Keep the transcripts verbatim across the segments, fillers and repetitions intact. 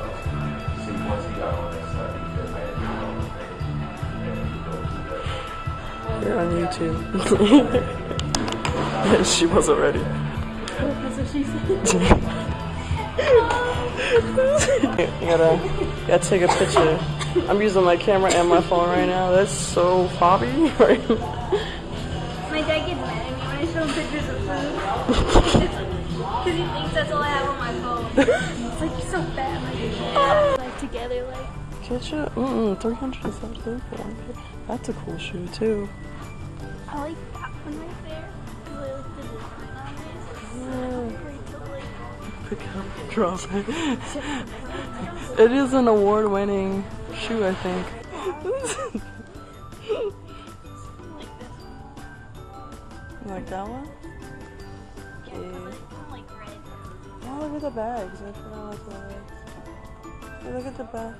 You're on YouTube. She wasn't ready. That's what she said. You gotta, gotta take a picture. I'm using my camera and my phone right now. That's so poppy. My dad gets mad at me when I show him pictures of food. Because he thinks that's all I have on my phone. It's like, you're so fat. Like, yeah. Like together, like. Get you? Mm-mm, three hundred seventy. That's a cool shoe too. I like that one right there. Because I like the design on it. It's so great to like. Pick up, drop it. It is an award-winning shoe, I think. You like that one? Yeah, because I like red. Oh, look at the bags. I forgot about the bags. Hey, look at the bag.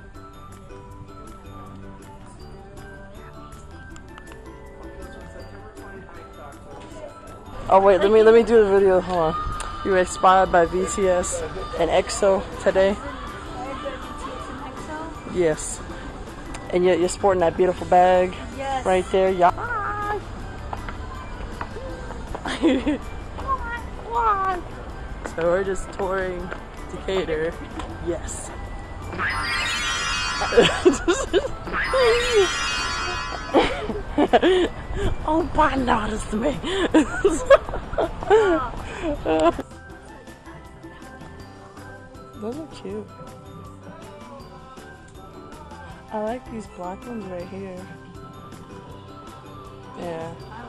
Oh wait, let me let me do the video. Hold on. You were inspired by B T S and EXO today. Yes. And you're, you're sporting that beautiful bag. Yes. Right there. Yeah. So we're just touring Decatur. Yes. Oh, why notice me? Those are cute. I like these black ones right here. Yeah.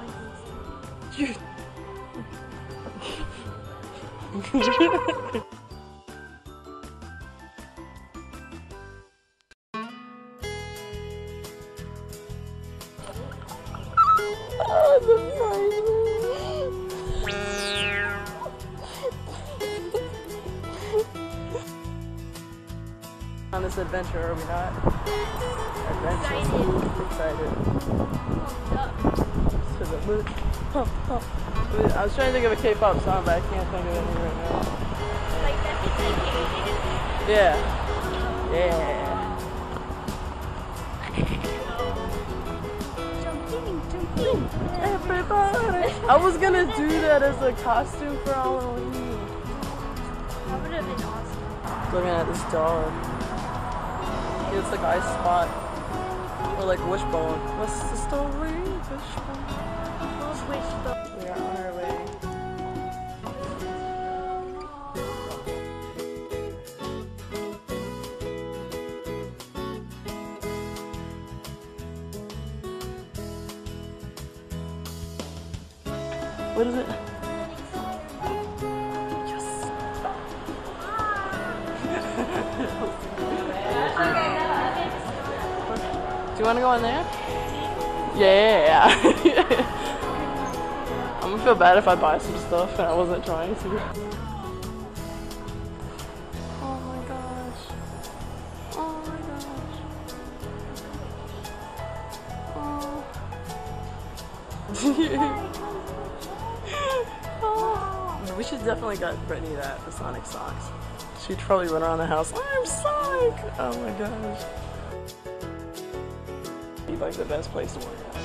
Oh, on this adventure, are we not? Adventure. Excited. To the moon. Pump, pump. I was trying to think of a K-pop song, but I can't think of any right now. Like that it's like Yeah. Yeah. Everybody. I was gonna do that as a costume for Halloween. That would have been awesome. Looking at this dog. It's like ice spot. Or like wishbone. What's the story? Wishbone. Wishbone. We are on our way. What is it? Yes. Do you want to go in there? Yeah. I'm gonna feel bad if I buy some stuff and I wasn't trying to. Oh my gosh. Oh my gosh. Oh. We should definitely get Brittany that, the Sonic socks. She'd probably run around the house, I'm Sonic! Oh my gosh. Be like the best place to work at.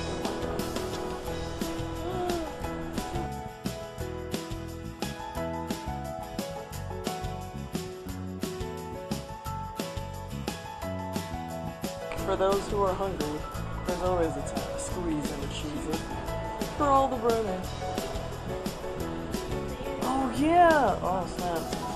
For those who are hungry, there's always a time to squeeze and cheese it. For all the brothers. Oh yeah! Oh snap.